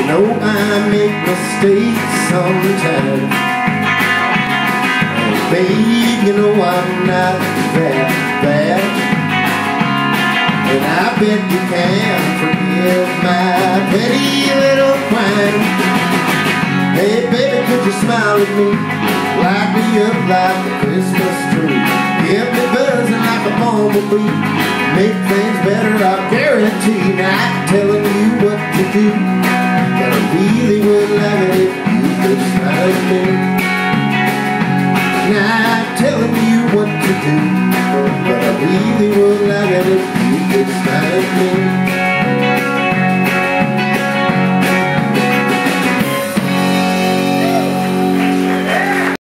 know I make mistakes sometimes. And babe, you know I'm not that bad, and I bet you can forgive my petty little crime. Hey baby, could you smile at me, light me up like a Christmas tree, get me buzzing like a bumblebee, make things better, I guarantee. Not telling you what to do, but I really would like it if you could smile at me. Not telling you what to do, but I really would